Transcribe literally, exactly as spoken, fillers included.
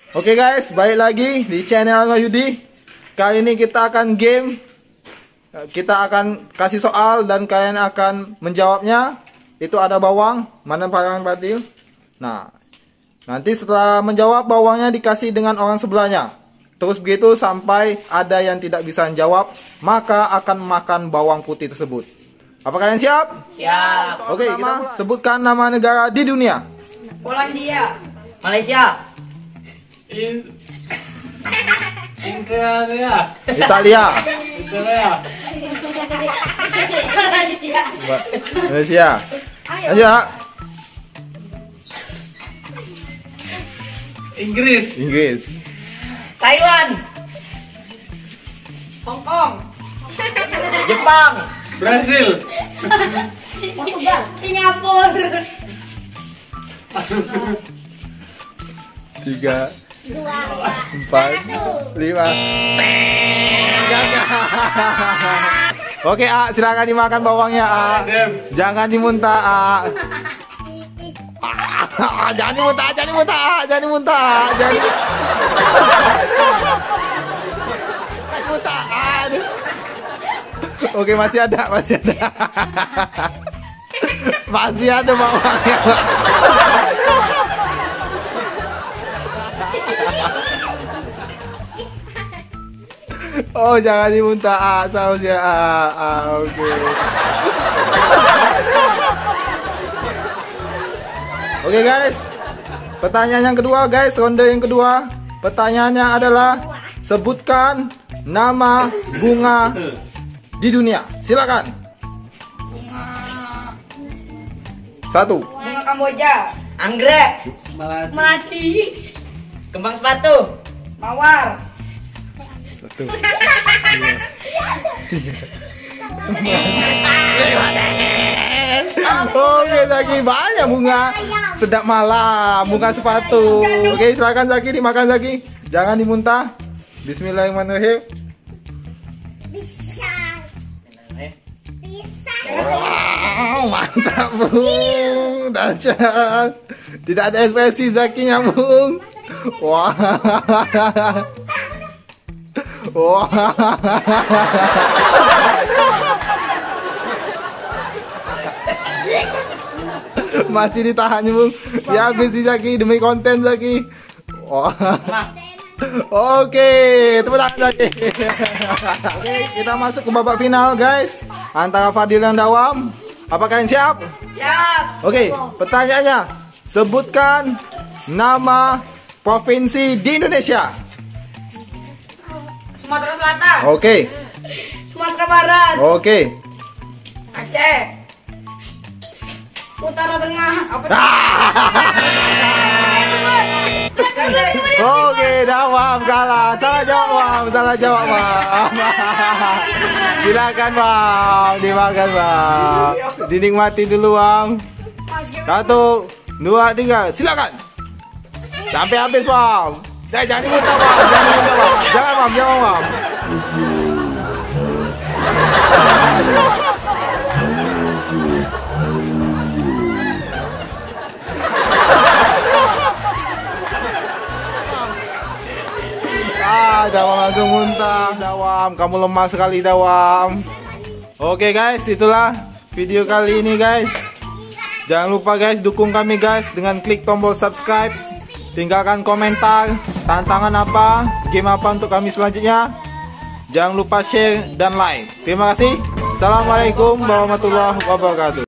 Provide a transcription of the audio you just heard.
Oke guys, balik lagi di channel Wahyudi. Kali ini kita akan game. Kita akan kasih soal dan kalian akan menjawabnya. Itu ada bawang, mana paling Fadil? Nah, nanti setelah menjawab bawangnya dikasih dengan orang sebelahnya. Terus begitu sampai ada yang tidak bisa menjawab, maka akan makan bawang putih tersebut. Apa kalian siap? Siap. Oke, kita mulai. Sebutkan nama negara di dunia. Polandia, Malaysia, In Italia, Italia, Italia, Malaysia. Lanjut. Inggris, Inggris, Thailand, Hong Kong, Jepang, Brasil, Portugal, Singapura, tiga, empat, lima. Oke, A, silakan dimakan bawangnya, A. Jangan dimuntah, A. Ah, jangan dimuntah, jangan dimuntah, A. Jangan dimuntah, A. Jangan dimuntah, aduh. Oke, masih ada, masih ada. Masih ada bawangnya. Oh, jangan dimuntah, A, sausnya, A, A, oke. Oke guys, pertanyaan yang kedua guys, ronde yang kedua. Pertanyaannya adalah sebutkan nama bunga di dunia. Silakan. Satu. bunga Kamboja, anggrek, Melati, melati, kembang sepatu, mawar, Satu. Oke Zaki, banyak bunga. Sedap malam, bunga sepatu. Oke, silakan Zaki, dimakan Zaki. Jangan dimuntah. Bismillahirrahmanirrahim. Wow, mantap Bung. Dahsyat. Tidak ada ekspresi Zakinya Bung. Wah. Wah. Masih ditahan Bung. Ya habis di Zaki demi konten Zaki. Wah. Oke, tepuk tangan Zaki. Oke, kita masuk ke babak final guys. Antara Fadil dan Dawam. Apa kalian siap? siap, Oke, pertanyaannya. Sebutkan nama provinsi di Indonesia. Sumatera Selatan, Oke. Sumatera Barat, Oke. Aceh, Utara Tengah, apa? Oke, Dawam kalah. Salah jawab, Mam. Salah jawab, Mam. Silakan, Mam. Dimakan, Mam. Dinikmati dulu, Mam. Satu, dua, tiga. Silakan. Sampai habis, Mam. Jangan jangan dimuntah, Mam. Jangan dimuntah, Mam. Jangan, Mam. Jangan, Mam. Ah, Dawam langsung muntah. Dawam, kamu lemah sekali, Dawam. Oke guys, itulah video kali ini guys. Jangan lupa guys, dukung kami guys dengan klik tombol subscribe. Tinggalkan komentar, tantangan apa, game apa untuk kami selanjutnya. Jangan lupa share dan like. Terima kasih. Assalamualaikum warahmatullahi wabarakatuh.